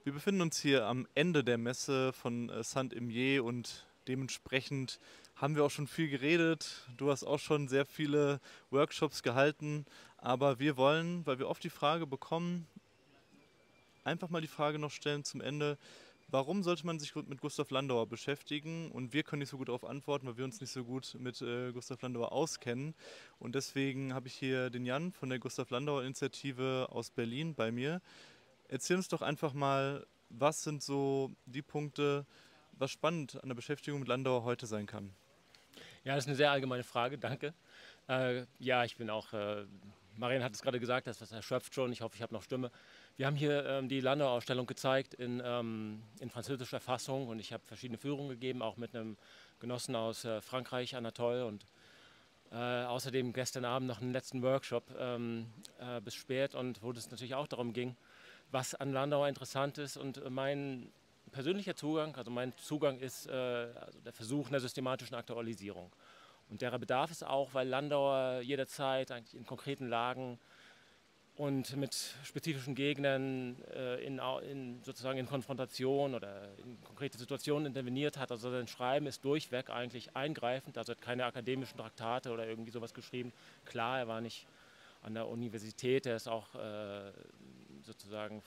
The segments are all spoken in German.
Wir befinden uns hier am Ende der Messe von Saint-Imier und dementsprechend haben wir auch schon viel geredet. Du hast auch schon sehr viele Workshops gehalten, aber wir wollen, weil wir oft die Frage bekommen, einfach mal die Frage noch stellen zum Ende, warum sollte man sich mit Gustav Landauer beschäftigen? Und wir können nicht so gut darauf antworten, weil wir uns nicht so gut mit Gustav Landauer auskennen. Und deswegen habe ich hier den Jan von der Gustav Landauer Initiative aus Berlin bei mir. Erzähl uns doch einfach mal, was sind so die Punkte, was spannend an der Beschäftigung mit Landauer heute sein kann? Ja, das ist eine sehr allgemeine Frage, danke. Ja, ich bin auch, Marian hat es gerade gesagt, das was erschöpft schon, ich hoffe, ich habe noch Stimme. Wir haben hier die Landau-Ausstellung gezeigt in französischer Fassung und ich habe verschiedene Führungen gegeben, auch mit einem Genossen aus Frankreich, Anatole, und außerdem gestern Abend noch einen letzten Workshop bis spät, und wo es natürlich auch darum ging, was an Landauer interessant ist, und mein persönlicher Zugang, also mein Zugang ist also der Versuch einer systematischen Aktualisierung. Und derer bedarf es auch, weil Landauer jederzeit eigentlich in konkreten Lagen und mit spezifischen Gegnern sozusagen in Konfrontation oder in konkrete Situationen interveniert hat. Also sein Schreiben ist durchweg eigentlich eingreifend, also er hat keine akademischen Traktate oder irgendwie sowas geschrieben. Klar, er war nicht an der Universität, er ist auch sozusagen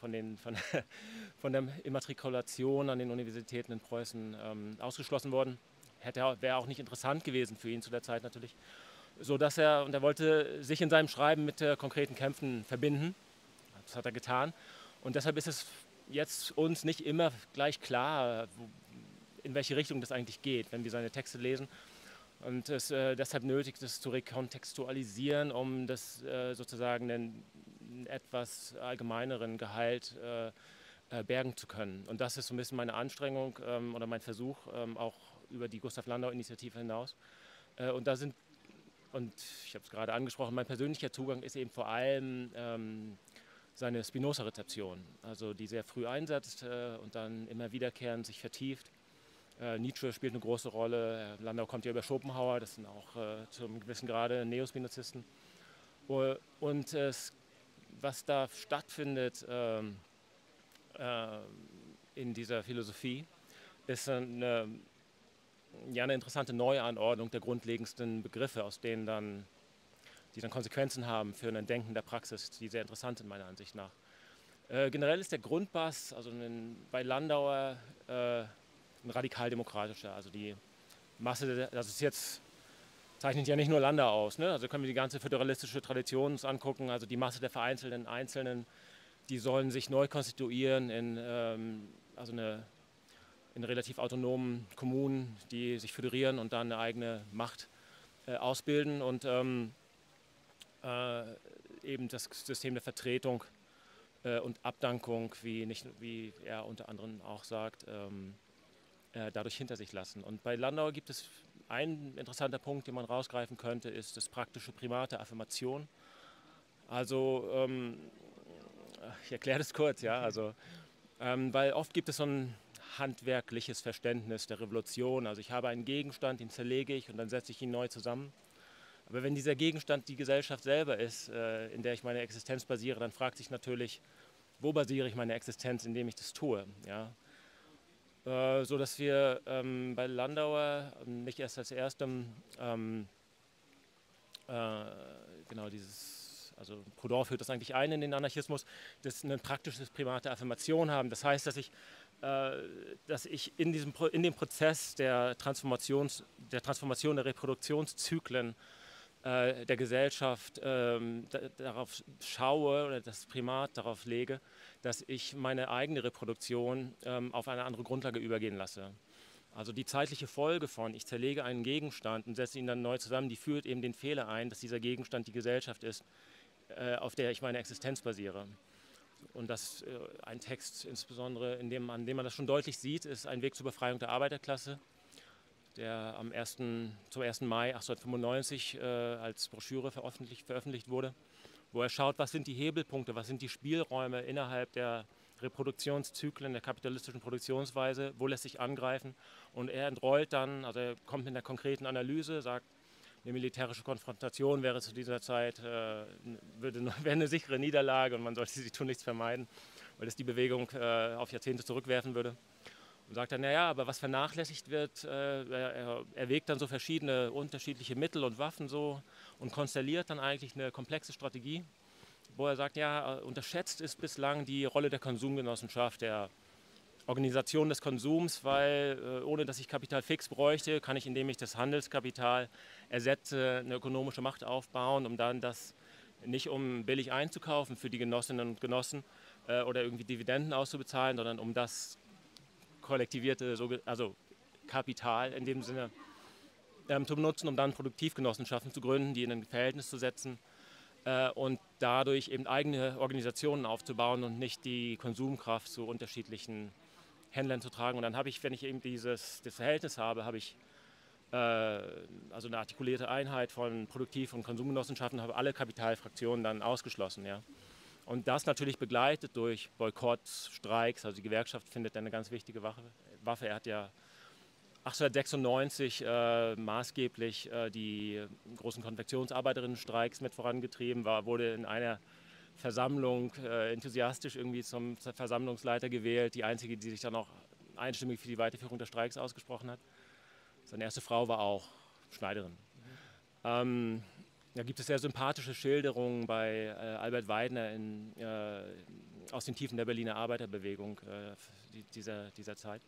von der Immatrikulation an den Universitäten in Preußen ausgeschlossen worden. Wäre auch nicht interessant gewesen für ihn zu der Zeit natürlich. So dass und er wollte sich in seinem Schreiben mit konkreten Kämpfen verbinden. Das hat er getan. Und deshalb ist es jetzt uns nicht immer gleich klar, in welche Richtung das eigentlich geht, wenn wir seine Texte lesen. Und es deshalb nötig, das zu rekontextualisieren, um das sozusagen einen etwas allgemeineren Gehalt bergen zu können. Und das ist so ein bisschen meine Anstrengung oder mein Versuch, auch über die Gustav Landau-Initiative hinaus. Und da sind, und ich habe es gerade angesprochen, mein persönlicher Zugang ist eben vor allem seine Spinoza-Rezeption, also die sehr früh einsetzt und dann immer wiederkehrend sich vertieft. Nietzsche spielt eine große Rolle, Landau kommt ja über Schopenhauer, das sind auch zu einem gewissen Grade Neospinozisten. Und was da stattfindet in dieser Philosophie, ist eine interessante Neuanordnung der grundlegendsten Begriffe, die dann Konsequenzen haben für ein Denken der Praxis, die sehr interessant sind meiner Ansicht nach. Generell ist der Grundbass, also bei Landauer, ein radikal-demokratischer. Also die Masse, das ist jetzt, zeichnet ja nicht nur Landau aus, ne? Also können wir die ganze föderalistische Tradition uns angucken, also die Masse der vereinzelten Einzelnen, die sollen sich neu konstituieren in relativ autonomen Kommunen, die sich föderieren und dann eine eigene Macht ausbilden und eben das System der Vertretung und Abdankung, wie er unter anderem auch sagt, dadurch hinter sich lassen. Und bei Landauer gibt es ein interessanter Punkt, den man rausgreifen könnte, ist das praktische Primat der Affirmation. Also, ich erkläre das kurz, ja, also, weil oft gibt es so ein handwerkliches Verständnis der Revolution. Also ich habe einen Gegenstand, den zerlege ich und dann setze ich ihn neu zusammen. Aber wenn dieser Gegenstand die Gesellschaft selber ist, in der ich meine Existenz basiere, dann fragt sich natürlich, wo basiere ich meine Existenz, indem ich das tue. Ja? So dass wir bei Landauer nicht erst als erstem genau also Proudhon führt das eigentlich ein in den Anarchismus, dass ein praktisches Primat der Affirmation haben. Das heißt, dass ich in dem Prozess der Transformation der Reproduktionszyklen der Gesellschaft darauf schaue oder das Primat darauf lege, dass ich meine eigene Reproduktion auf eine andere Grundlage übergehen lasse. Also die zeitliche Folge von, ich zerlege einen Gegenstand und setze ihn dann neu zusammen, die führt eben den Fehler ein, dass dieser Gegenstand die Gesellschaft ist, auf der ich meine Existenz basiere. Und das ein Text insbesondere, an dem man das schon deutlich sieht, ist Ein Weg zur Befreiung der Arbeiterklasse, der zum 1. Mai 1895 als Broschüre veröffentlicht wurde, wo er schaut, was sind die Hebelpunkte, was sind die Spielräume innerhalb der Reproduktionszyklen der kapitalistischen Produktionsweise, wo lässt sich angreifen. Und er entrollt dann, also er kommt mit einer konkreten Analyse, sagt, eine militärische Konfrontation wäre zu dieser Zeit wäre eine sichere Niederlage und man sollte sie tunlichst vermeiden. weil das die Bewegung auf Jahrzehnte zurückwerfen würde. Und sagt dann, naja, aber was vernachlässigt wird, er erwägt dann so verschiedene unterschiedliche Mittel und Waffen so und konstelliert dann eigentlich eine komplexe Strategie, wo er sagt, ja, unterschätzt ist bislang die Rolle der Konsumgenossenschaft, der Organisation des Konsums, weil ohne dass ich Kapital fix bräuchte, kann ich, indem ich das Handelskapital ersetze, eine ökonomische Macht aufbauen, um dann das nicht um billig einzukaufen für die Genossinnen und Genossen oder irgendwie Dividenden auszubezahlen, sondern um das kollektivierte, also Kapital in dem Sinne zu benutzen, um dann Produktivgenossenschaften zu gründen, die in ein Verhältnis zu setzen und dadurch eben eigene Organisationen aufzubauen und nicht die Konsumkraft zu unterschiedlichen Händlern zu tragen. Und dann habe ich, wenn ich eben das Verhältnis habe, habe ich also eine artikulierte Einheit von Produktiv- und Konsumgenossenschaften, habe alle Kapitalfraktionen dann ausgeschlossen. Ja. Und das natürlich begleitet durch Boykotts, Streiks. Also die Gewerkschaft findet eine ganz wichtige Waffe. Er hat ja 1896 maßgeblich die großen Konfektionsarbeiterinnenstreiks mit vorangetrieben, wurde in einer Versammlung enthusiastisch irgendwie zum Versammlungsleiter gewählt, die einzige, die sich dann auch einstimmig für die Weiterführung der Streiks ausgesprochen hat. Seine erste Frau war auch Schneiderin. Da gibt es sehr sympathische Schilderungen bei Albert Weidner aus den Tiefen der Berliner Arbeiterbewegung dieser Zeit.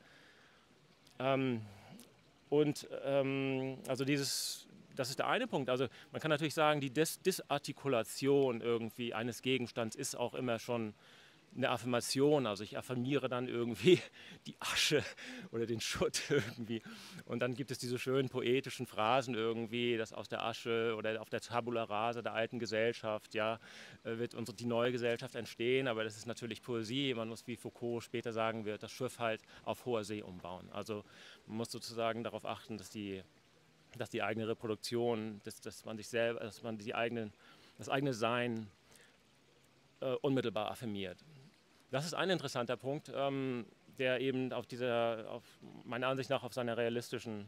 Also das ist der eine Punkt. Also man kann natürlich sagen, die Disartikulation irgendwie eines Gegenstands ist auch immer schon eine Affirmation. Also ich affirmiere dann irgendwie die Asche oder den Schutt irgendwie. Und dann gibt es diese schönen poetischen Phrasen irgendwie, dass aus der Asche oder auf der Tabula rasa der alten Gesellschaft, ja, wird die neue Gesellschaft entstehen. Aber das ist natürlich Poesie. Man muss, wie Foucault später sagen wird, das Schiff halt auf hoher See umbauen. Also man muss sozusagen darauf achten, dass die eigene Reproduktion, dass man sich selber, dass man das eigene Sein unmittelbar affirmiert. Das ist ein interessanter Punkt, der eben auf meiner Ansicht nach auf seinem realistischen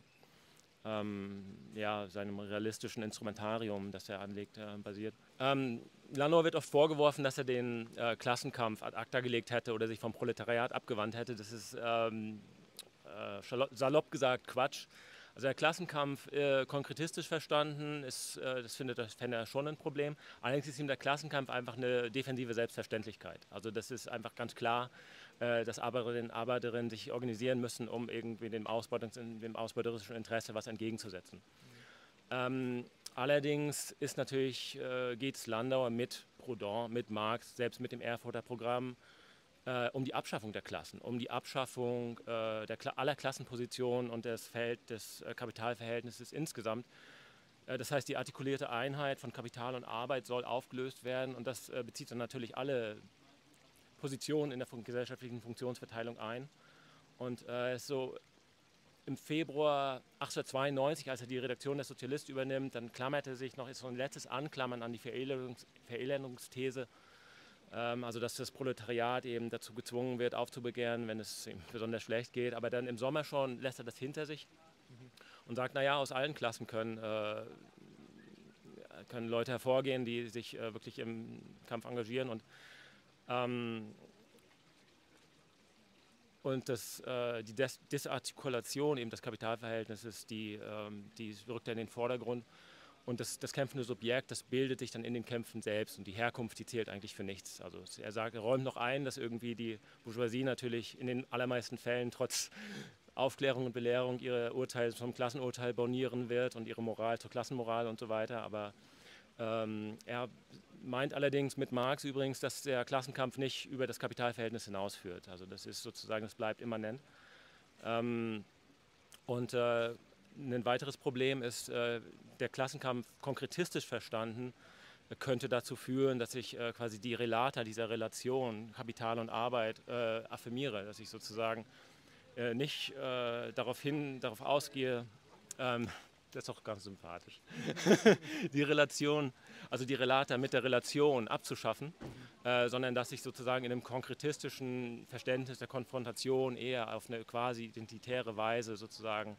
Instrumentarium, das er anlegt, basiert. Lanoir wird oft vorgeworfen, dass er den Klassenkampf ad acta gelegt hätte oder sich vom Proletariat abgewandt hätte. Das ist salopp gesagt Quatsch. Also der Klassenkampf konkretistisch verstanden, fände er schon ein Problem. Allerdings ist ihm der Klassenkampf einfach eine defensive Selbstverständlichkeit. Also das ist einfach ganz klar, dass Arbeiterinnen und Arbeiterinnen sich organisieren müssen, um irgendwie dem ausbeuterischen Interesse was entgegenzusetzen. Allerdings ist natürlich, geht es Landauer mit Proudhon, mit Marx, selbst mit dem Erfurter Programm, um die Abschaffung der Klassen, um die Abschaffung aller Klassenpositionen und des Kapitalverhältnisses insgesamt. Das heißt, die artikulierte Einheit von Kapital und Arbeit soll aufgelöst werden und das bezieht dann natürlich alle Positionen in der gesellschaftlichen Funktionsverteilung ein. Und so im Februar 1892, als er die Redaktion der Sozialist übernimmt, dann klammert er sich noch, ist so ein letztes Anklammern an die Verelendungsthese, also dass das Proletariat eben dazu gezwungen wird, aufzubegehren, wenn es ihm besonders schlecht geht. Aber dann im Sommer schon lässt er das hinter sich und sagt, naja, aus allen Klassen können Leute hervorgehen, die sich wirklich im Kampf engagieren. Und die Disartikulation eben des Kapitalverhältnisses, die rückt in den Vordergrund. Und das kämpfende Subjekt, das bildet sich dann in den Kämpfen selbst und die Herkunft, die zählt eigentlich für nichts. Also er räumt noch ein, dass irgendwie die Bourgeoisie natürlich in den allermeisten Fällen trotz Aufklärung und Belehrung ihre Urteile zum Klassenurteil bornieren wird und ihre Moral zur Klassenmoral und so weiter. Aber er meint allerdings mit Marx übrigens, dass der Klassenkampf nicht über das Kapitalverhältnis hinausführt. Also das ist sozusagen, das bleibt immanent. Ein weiteres Problem ist, der Klassenkampf konkretistisch verstanden könnte dazu führen, dass ich quasi die Relata dieser Relation Kapital und Arbeit affirmiere, dass ich sozusagen nicht darauf ausgehe, das ist auch ganz sympathisch, die Relation, also die Relata mit der Relation abzuschaffen, sondern dass ich sozusagen in einem konkretistischen Verständnis der Konfrontation eher auf eine quasi identitäre Weise sozusagen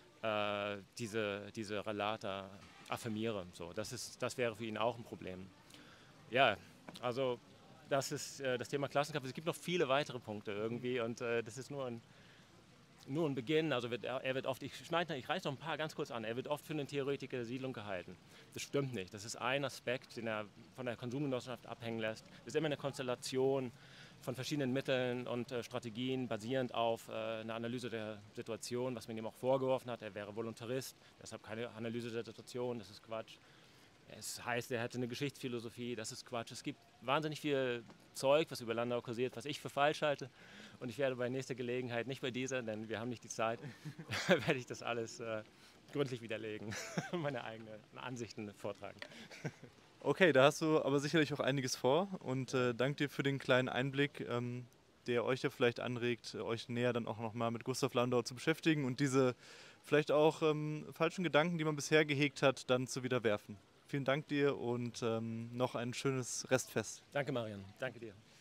diese Relata affirmiere. So, das wäre für ihn auch ein Problem. Ja, also das ist das Thema Klassenkampf. Es gibt noch viele weitere Punkte irgendwie und das ist nur ein Beginn. Also er wird oft, ich reiße noch ein paar ganz kurz an, er wird oft für einen Theoretiker der Siedlung gehalten. Das stimmt nicht. Das ist ein Aspekt, den er von der Konsumgenossenschaft abhängen lässt. Das ist immer eine Konstellation von verschiedenen Mitteln und Strategien basierend auf einer Analyse der Situation, was man ihm auch vorgeworfen hat. Er wäre Voluntarist, deshalb keine Analyse der Situation, das ist Quatsch. Es heißt, er hätte eine Geschichtsphilosophie, das ist Quatsch. Es gibt wahnsinnig viel Zeug, was über Landau kursiert, was ich für falsch halte. Und ich werde bei nächster Gelegenheit, nicht bei dieser, denn wir haben nicht die Zeit, werde ich das alles gründlich widerlegen, meine eigenen Ansichten vortragen. Okay, da hast du aber sicherlich auch einiges vor und danke dir für den kleinen Einblick, der euch ja vielleicht anregt, euch näher dann auch nochmal mit Gustav Landau zu beschäftigen und diese vielleicht auch falschen Gedanken, die man bisher gehegt hat, dann zu widerwerfen. Vielen Dank dir und noch ein schönes Restfest. Danke, Marian. Danke dir.